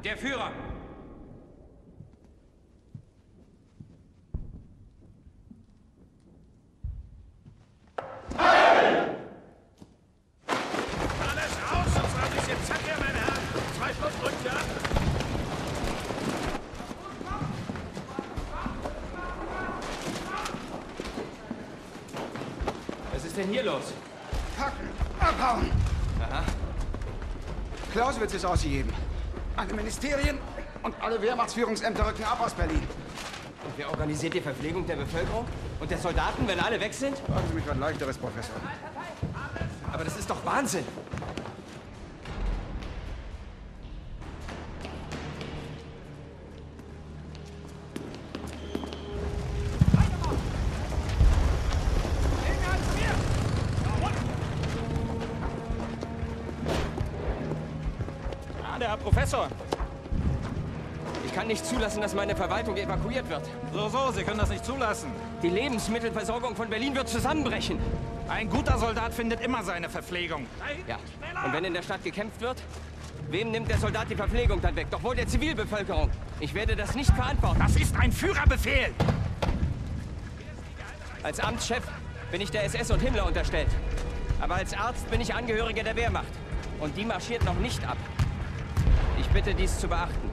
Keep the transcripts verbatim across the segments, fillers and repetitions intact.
Der Führer! Alles raus, sonst hab ich's jetzt. Zack, her, meine Herren. Zwei Schuss drückt ihr ab. Was ist denn hier los? Packen, abhauen! Aha. Clausewitz ist ausgegeben. Alle Ministerien und alle Wehrmachtsführungsämter rücken ab aus Berlin. Und wer organisiert die Verpflegung der Bevölkerung? Und der Soldaten, wenn alle weg sind? Fragen Sie mich was Leichteres, Professor. Aber das ist doch Wahnsinn! Ah, der Herr Professor. Ich kann nicht zulassen, dass meine Verwaltung evakuiert wird. So, so, Sie können das nicht zulassen. Die Lebensmittelversorgung von Berlin wird zusammenbrechen. Ein guter Soldat findet immer seine Verpflegung. Ja. Und wenn in der Stadt gekämpft wird, wem nimmt der Soldat die Verpflegung dann weg? Doch wohl der Zivilbevölkerung. Ich werde das nicht verantworten. Das ist ein Führerbefehl. Als Amtschef bin ich der S S und Himmler unterstellt. Aber als Arzt bin ich Angehöriger der Wehrmacht. Und die marschiert noch nicht ab. Ich bitte, dies zu beachten.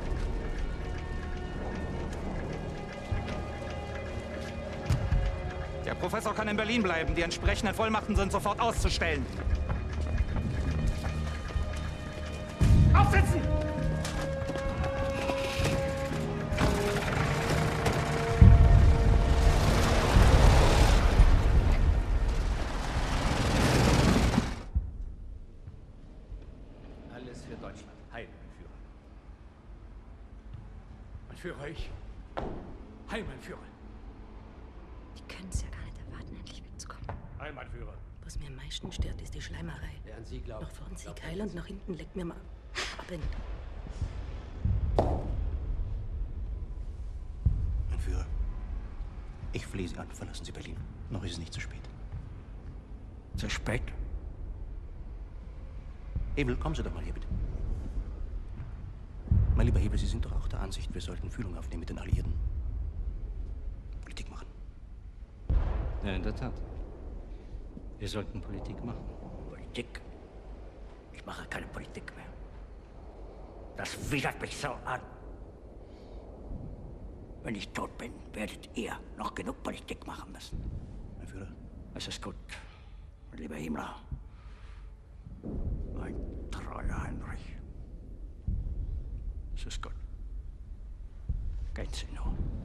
Der Professor kann in Berlin bleiben. Die entsprechenden Vollmachten sind sofort auszustellen. Aufsitzen! Alles für Deutschland. Heil, mein Führer. Mein Führer, ich. Heil, mein Führer. Die können es ja gar nicht erwarten, endlich wegzukommen. Heil, mein Führer. Was mir am meisten stört, ist die Schleimerei. Während Sie glauben. Noch vorn Sieg heil und nach hinten leckt mir mal ab in. Mein Führer, ich flehe Sie an, verlassen Sie Berlin. Noch ist es nicht zu spät. Zu spät? Hebel, kommen Sie doch mal hier, bitte. Mein lieber Hebel, Sie sind doch auch der Ansicht, wir sollten Fühlung aufnehmen mit den Alliierten. Politik machen. Ja, in der Tat. Wir sollten Politik machen. Politik? Ich mache keine Politik mehr. Das widert mich so an. Wenn ich tot bin, werdet ihr noch genug Politik machen müssen. Mein Führer? Es ist gut, mein lieber Himmler. Mein treuer Heinrich. Es ist gut. Gehen Sie nur.